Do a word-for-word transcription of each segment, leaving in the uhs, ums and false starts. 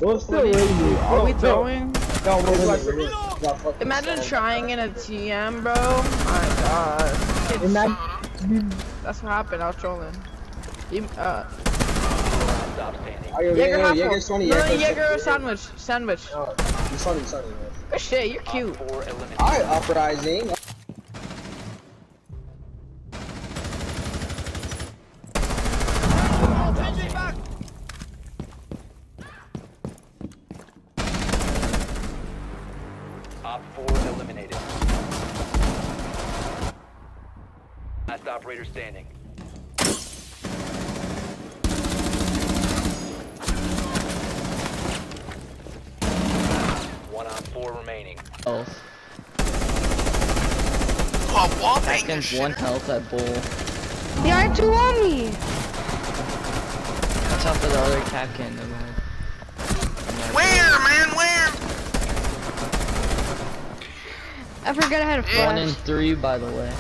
Well, still lazy. Are we throwing? No, we're Imagine trying in a T M, bro. My god. Imagine. That's what happened. I was trolling. You, uh. Jaeger, Jaeger, half Jaeger, full. No, Jaeger sandwich. Sandwich. Oh, you're sunny, sunny. Good shit. You're cute. Alright, uprising. Op four eliminated. Last operator standing. One on four remaining. Health. Oh, wall bang Seconds, one health at bull. Yeah, I have two on me. Watch out for the other captain. Where, man? Where? I forgot I had a flash. One in three, by the way.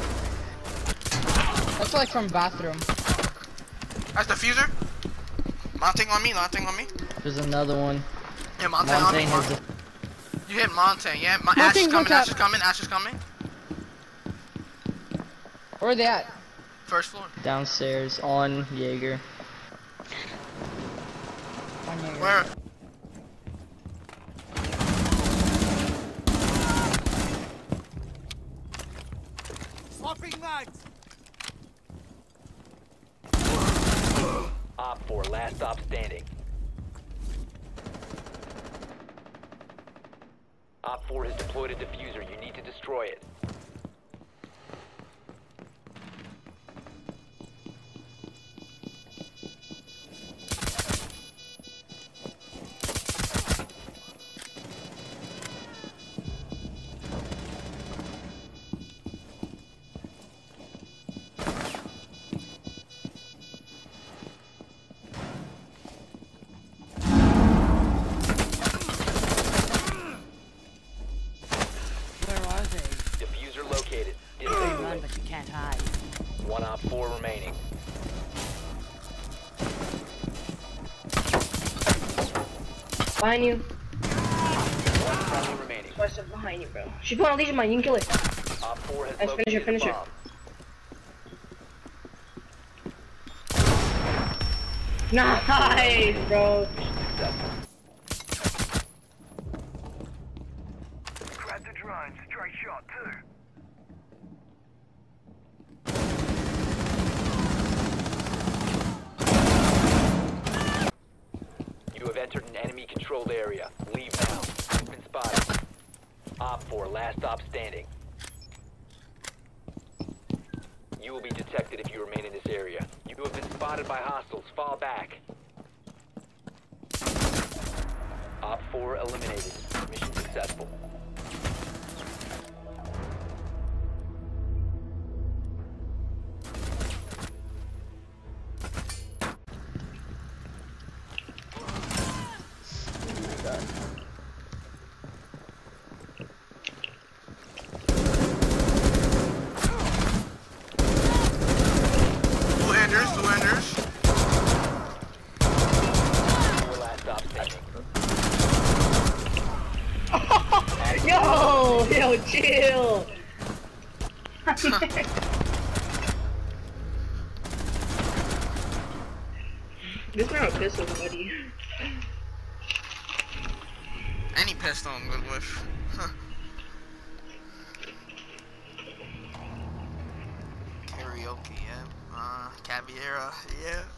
That's like from bathroom. That's diffuser. Mounting on me, mounting on me. There's another one. Yeah, mounting on me. Montaigne has You hit Mountain, yeah. My Ash is coming, Ash is coming, Ash is coming. Where are they at? First floor. a downstairs on Jaeger. On Jaeger. Where? Swapping mags. Op four, last stop standing. Op four has deployed a diffuser. You need to destroy it. Diffuser located. Disable Run, it. but you can't hide. One op four remaining. Behind you. One friendly remaining. I said behind you, bro. She's putting on Legion mine. You can kill it. Op four has Let's finish located it, finish the it. bomb. Nice, bro. Successful. Grab the drone. Straight shot too. You have entered an enemy-controlled area. Leave now. You've been spotted. Op four, last stop standing. You will be detected if you remain in this area. You have been spotted by hostiles. Fall back. Op four eliminated. Mission successful. Blue Enders, Blue Enders. Four last stop standing. Yo, yo, chill. This man a pistol, buddy. Any pistol I'm good with. Huh. Karaoke, yeah. Uh, Caviera, yeah.